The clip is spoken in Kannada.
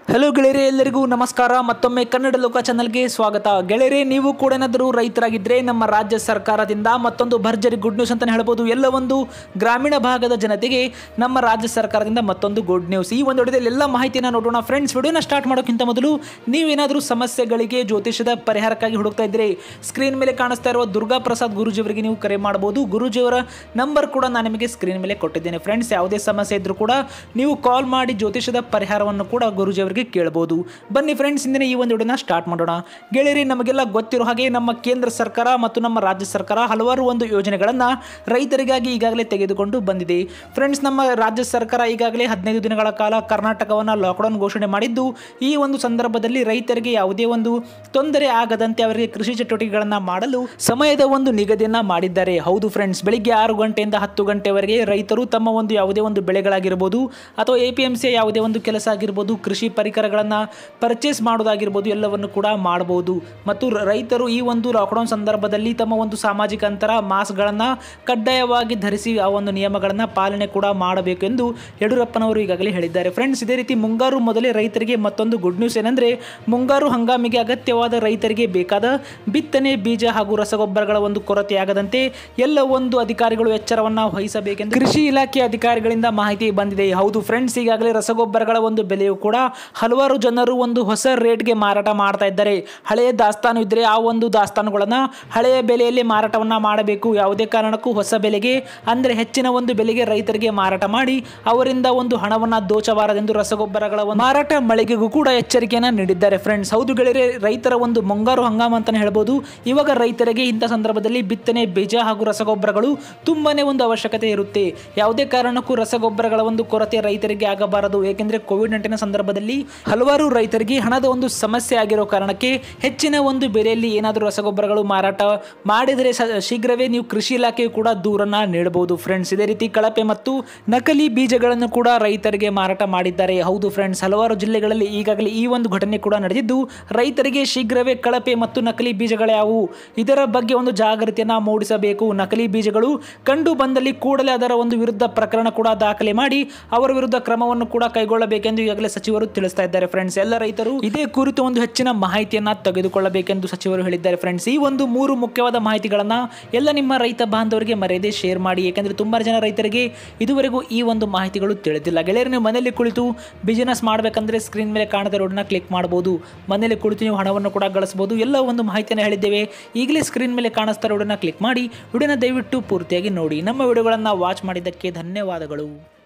ಹಲೋ ಗೆಳೆಯರೇ, ಎಲ್ಲರಿಗೂ ನಮಸ್ಕಾರ. ಮತ್ತೊಮ್ಮೆ ಕನ್ನಡ ಲೋಕ ಚಾನಲ್ಗೆ ಸ್ವಾಗತ. ಗೆಳೆಯರೇ, ನೀವು ಕೂಡ ಏನಾದರೂ ರೈತರಾಗಿದ್ದರೆ ನಮ್ಮ ರಾಜ್ಯ ಸರ್ಕಾರದಿಂದ ಮತ್ತೊಂದು ಭರ್ಜರಿ ಗುಡ್ ನ್ಯೂಸ್ ಅಂತಲೇ ಹೇಳ್ಬೋದು. ಎಲ್ಲ ಒಂದು ಗ್ರಾಮೀಣ ಭಾಗದ ಜನತೆಗೆ ನಮ್ಮ ರಾಜ್ಯ ಸರ್ಕಾರದಿಂದ ಮತ್ತೊಂದು ಗುಡ್ ನ್ಯೂಸ್. ಈ ಒಂದು ವಿಡಿಯೋದಲ್ಲಿ ಎಲ್ಲ ಮಾಹಿತಿಯನ್ನು ನೋಡೋಣ ಫ್ರೆಂಡ್ಸ್. ವಿಡಿಯೋನ ಸ್ಟಾರ್ಟ್ ಮಾಡೋಕ್ಕಿಂತ ಮೊದಲು ನೀವೇನಾದರೂ ಸಮಸ್ಯೆಗಳಿಗೆ ಜ್ಯೋತಿಷದ ಪರಿಹಾರಕ್ಕಾಗಿ ಹುಡುಕ್ತಾ ಇದ್ದರೆ ಸ್ಕ್ರೀನ್ ಮೇಲೆ ಕಾಣಿಸ್ತಾ ಇರುವ ದುರ್ಗಾ ಪ್ರಸಾದ್ ಗುರೂಜಿಯವರಿಗೆ ನೀವು ಕರೆ ಮಾಡಬಹುದು. ಗುರೂಜಿಯವರ ನಂಬರ್ ಕೂಡ ನಾನು ನಿಮಗೆ ಸ್ಕ್ರೀನ್ ಮೇಲೆ ಕೊಟ್ಟಿದ್ದೇನೆ ಫ್ರೆಂಡ್ಸ್. ಯಾವುದೇ ಸಮಸ್ಯೆ ಇದ್ರೂ ಕೂಡ ನೀವು ಕಾಲ್ ಮಾಡಿ ಜ್ಯೋತಿಷದ ಪರಿಹಾರವನ್ನು ಕೂಡ ಗುರೂಜಿಯವರಿಗೆ ಕೇಳಬಹುದು. ಬನ್ನಿ ಫ್ರೆಂಡ್ಸ್, ಇಂದಿನ ಈ ಒಂದು ವಿಡಿಯೋನ ಸ್ಟಾರ್ಟ್ ಮಾಡೋಣ. ಗೆಳೆಯರಿ, ನಮಗೆಲ್ಲ ಗೊತ್ತಿರೋ ಹಾಗೆ ನಮ್ಮ ಕೇಂದ್ರ ಸರ್ಕಾರ ಮತ್ತು ನಮ್ಮ ರಾಜ್ಯ ಸರ್ಕಾರ ಹಲವಾರು ಒಂದು ಯೋಜನೆಗಳನ್ನು ರೈತರಿಗಾಗಿ ಈಗಾಗಲೇ ತೆಗೆದುಕೊಂಡು ಬಂದಿದೆ ಫ್ರೆಂಡ್ಸ್. ನಮ್ಮ ರಾಜ್ಯ ಸರ್ಕಾರ ಈಗಾಗಲೇ 15 ದಿನಗಳ ಕಾಲ ಕರ್ನಾಟಕವನ್ನು ಲಾಕ್ಡೌನ್ ಘೋಷಣೆ ಮಾಡಿದ್ದು, ಈ ಒಂದು ಸಂದರ್ಭದಲ್ಲಿ ರೈತರಿಗೆ ಯಾವುದೇ ಒಂದು ತೊಂದರೆ ಆಗದಂತೆ ಅವರಿಗೆ ಕೃಷಿ ಚಟುವಟಿಕೆಗಳನ್ನು ಮಾಡಲು ಸಮಯದ ಒಂದು ನಿಗದಿಯನ್ನ ಮಾಡಿದ್ದಾರೆ. ಹೌದು ಫ್ರೆಂಡ್ಸ್, ಬೆಳಿಗ್ಗೆ 6 ಗಂಟೆಯಿಂದ 10 ಗಂಟೆವರೆಗೆ ರೈತರು ತಮ್ಮ ಒಂದು ಯಾವುದೇ ಒಂದು ಬೆಳೆಗಳಾಗಿರ್ಬೋದು ಅಥವಾ APMC ಯಾವುದೇ ಒಂದು ಕೆಲಸ ಆಗಿರ್ಬೋದು, ಕೃಷಿ ಪರಿಕರಗಳನ್ನು ಪರ್ಚೇಸ್ ಮಾಡೋದಾಗಿರ್ಬೋದು, ಎಲ್ಲವನ್ನು ಕೂಡ ಮಾಡಬಹುದು. ಮತ್ತು ರೈತರು ಈ ಒಂದು ಲಾಕ್ಡೌನ್ ಸಂದರ್ಭದಲ್ಲಿ ತಮ್ಮ ಒಂದು ಸಾಮಾಜಿಕ ಅಂತರ ಮಾಸ್ಕ್ಗಳನ್ನು ಕಡ್ಡಾಯವಾಗಿ ಧರಿಸಿ ಆ ಒಂದು ನಿಯಮಗಳನ್ನು ಪಾಲನೆ ಕೂಡ ಮಾಡಬೇಕು ಎಂದು ಯಡಿಯೂರಪ್ಪನವರು ಈಗಾಗಲೇ ಹೇಳಿದ್ದಾರೆ ಫ್ರೆಂಡ್ಸ್. ಇದೇ ರೀತಿ ಮುಂಗಾರು ಮೊದಲೇ ರೈತರಿಗೆ ಮತ್ತೊಂದು ಗುಡ್ ನ್ಯೂಸ್ ಏನೆಂದರೆ, ಮುಂಗಾರು ಹಂಗಾಮಿಗೆ ಅಗತ್ಯವಾದ ರೈತರಿಗೆ ಬೇಕಾದ ಬಿತ್ತನೆ ಬೀಜ ಹಾಗೂ ರಸಗೊಬ್ಬರಗಳ ಒಂದು ಕೊರತೆಯಾಗದಂತೆ ಎಲ್ಲ ಒಂದು ಅಧಿಕಾರಿಗಳು ಎಚ್ಚರವನ್ನು ವಹಿಸಬೇಕೆಂದು ಕೃಷಿ ಇಲಾಖೆ ಅಧಿಕಾರಿಗಳಿಂದ ಮಾಹಿತಿ ಬಂದಿದೆ. ಹೌದು ಫ್ರೆಂಡ್ಸ್, ಈಗಾಗಲೇ ರಸಗೊಬ್ಬರಗಳ ಒಂದು ಬೆಲೆಯು ಕೂಡ ಹಲವಾರು ಜನರು ಒಂದು ಹೊಸ ರೇಟ್ಗೆ ಮಾರಾಟ ಮಾಡ್ತಾ ಇದ್ದಾರೆ. ಹಳೆಯ ದಾಸ್ತಾನು ಇದ್ದರೆ ಆ ಒಂದು ದಾಸ್ತಾನುಗಳನ್ನು ಹಳೆಯ ಬೆಲೆಯಲ್ಲಿ ಮಾರಾಟವನ್ನ ಮಾಡಬೇಕು. ಯಾವುದೇ ಕಾರಣಕ್ಕೂ ಹೊಸ ಬೆಲೆಗೆ ಅಂದರೆ ಹೆಚ್ಚಿನ ಒಂದು ಬೆಲೆಗೆ ರೈತರಿಗೆ ಮಾರಾಟ ಮಾಡಿ ಅವರಿಂದ ಒಂದು ಹಣವನ್ನ ದೋಚಬಾರದೆಂದು ರಸಗೊಬ್ಬರಗಳ ಮಾರಾಟ ಮಳಿಗೆಗೂ ಕೂಡ ಎಚ್ಚರಿಕೆಯನ್ನು ನೀಡಿದ್ದಾರೆ ಫ್ರೆಂಡ್ಸ್. ಹೌದು ಗೆಳೆಯರೇ, ರೈತರ ಒಂದು ಮುಂಗಾರು ಹಂಗಾಮ ಅಂತಾನೆ ಹೇಳ್ಬೋದು. ಇವಾಗ ರೈತರಿಗೆ ಇಂಥ ಸಂದರ್ಭದಲ್ಲಿ ಬಿತ್ತನೆ ಬೀಜ ಹಾಗೂ ರಸಗೊಬ್ಬರಗಳು ತುಂಬಾನೇ ಒಂದು ಅವಶ್ಯಕತೆ ಇರುತ್ತೆ. ಯಾವುದೇ ಕಾರಣಕ್ಕೂ ರಸಗೊಬ್ಬರಗಳ ಒಂದು ಕೊರತೆ ರೈತರಿಗೆ ಆಗಬಾರದು. ಏಕೆಂದರೆ ಕೋವಿಡ್-19 ಸಂದರ್ಭದಲ್ಲಿ ಹಲವಾರು ರೈತರಿಗೆ ಹಣದ ಒಂದು ಸಮಸ್ಯೆ ಆಗಿರೋ ಕಾರಣಕ್ಕೆ ಹೆಚ್ಚಿನ ಒಂದು ಬೆಲೆಯಲ್ಲಿ ಏನಾದರೂ ರಸಗೊಬ್ಬರಗಳು ಮಾರಾಟ ಮಾಡಿದರೆ ಶೀಘ್ರವೇ ನೀವು ಕೃಷಿ ಇಲಾಖೆಯು ಕೂಡ ದೂರನ್ನ ನೀಡಬಹುದು ಫ್ರೆಂಡ್ಸ್. ಇದೇ ರೀತಿ ಕಳಪೆ ಮತ್ತು ನಕಲಿ ಬೀಜಗಳನ್ನು ಕೂಡ ರೈತರಿಗೆ ಮಾರಾಟ ಮಾಡಿದ್ದಾರೆ. ಹೌದು ಫ್ರೆಂಡ್ಸ್, ಹಲವಾರು ಜಿಲ್ಲೆಗಳಲ್ಲಿ ಈಗಾಗಲೇ ಈ ಒಂದು ಘಟನೆ ಕೂಡ ನಡೆದಿದ್ದು, ರೈತರಿಗೆ ಶೀಘ್ರವೇ ಕಳಪೆ ಮತ್ತು ನಕಲಿ ಬೀಜಗಳು ಯಾವುವು ಇದರ ಬಗ್ಗೆ ಒಂದು ಜಾಗೃತಿಯನ್ನ ಮೂಡಿಸಬೇಕು. ನಕಲಿ ಬೀಜಗಳು ಕಂಡು ಬಂದಲ್ಲಿ ಕೂಡಲೇ ಅದರ ಒಂದು ವಿರುದ್ಧ ಪ್ರಕರಣ ಕೂಡ ದಾಖಲೆ ಮಾಡಿ ಅವರ ವಿರುದ್ಧ ಕ್ರಮವನ್ನು ಕೂಡ ಕೈಗೊಳ್ಳಬೇಕೆಂದು ಈಗಾಗಲೇ ಸಚಿವರು ತಿಳಿಸ್ತಾ ಇದ್ದಾರೆ ಫ್ರೆಂಡ್ಸ್. ಎಲ್ಲ ರೈತರು ಇದೇ ಕುರಿತು ಒಂದು ಹೆಚ್ಚಿನ ಮಾಹಿತಿಯನ್ನ ತೆಗೆದುಕೊಳ್ಳಬೇಕೆಂದು ಸಚಿವರು ಹೇಳಿದ್ದಾರೆ ಫ್ರೆಂಡ್ಸ್. ಈ ಒಂದು 3 ಮುಖ್ಯವಾದ ಮಾಹಿತಿಗಳನ್ನ ಎಲ್ಲ ನಿಮ್ಮ ರೈತ ಬಾಂಧವರಿಗೆ ಮರೆಯದೆ ಶೇರ್ ಮಾಡಿ. ಯಾಕಂದ್ರೆ ತುಂಬಾ ಜನ ರೈತರಿಗೆ ಇದುವರೆಗೂ ಈ ಒಂದು ಮಾಹಿತಿಗಳು ತಿಳಿದಿಲ್ಲ. ಗೆಳೆಯರು, ನೀವು ಮನೆಯಲ್ಲಿ ಕುಳಿತು ಬಿಸಿನೆಸ್ ಮಾಡಬೇಕಂದ್ರೆ ಸ್ಕ್ರೀನ್ ಮೇಲೆ ಕಾಣದ ರೋಡ್ನ ಕ್ಲಿಕ್ ಮಾಡಬಹುದು. ಮನೆಯಲ್ಲಿ ಕುಳಿತು ನೀವು ಹಣವನ್ನು ಕೂಡ ಗಳಿಸಬಹುದು. ಎಲ್ಲ ಒಂದು ಮಾಹಿತಿಯನ್ನು ಹೇಳಿದ್ದೇವೆ. ಈಗಲೇ ಸ್ಕ್ರೀನ್ ಮೇಲೆ ಕಾಣಿಸ್ತಾ ರೋಡ್ನ ಕ್ಲಿಕ್ ಮಾಡಿ ವಿಡಿಯೋನ ದಯವಿಟ್ಟು ಪೂರ್ತಿಯಾಗಿ ನೋಡಿ. ನಮ್ಮ ವಿಡಿಯೋಗಳನ್ನು ವಾಚ್ ಮಾಡಿದ್ದಕ್ಕೆ ಧನ್ಯವಾದಗಳು.